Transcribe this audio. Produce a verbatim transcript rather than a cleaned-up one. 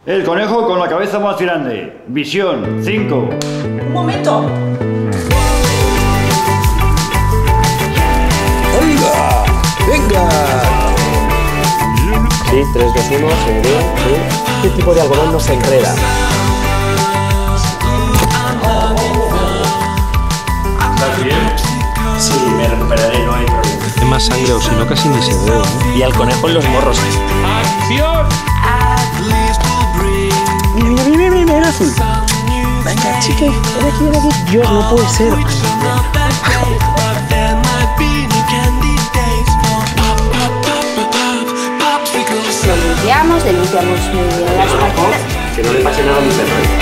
El conejo con la cabeza más grande. Visión, cinco. ¡Un momento! ¡Venga! ¡Venga! Sí, tres, dos, uno, seguiría, sí. ¿Qué tipo de algodón no se enreda? ¿Estás bien? Sí, me recuperaré, no hay problema. Hay más sangre o si no casi ni se ve, ¿eh? Y al conejo en los morros. ¡Acción! Mira, mira, mira, mira, mira, azul. Venga, chique, ven aquí, ven aquí. Dios, no puede ser. Lo limpiamos, le limpiamos muy bien las patitas. Que no le pase nada a mi perro.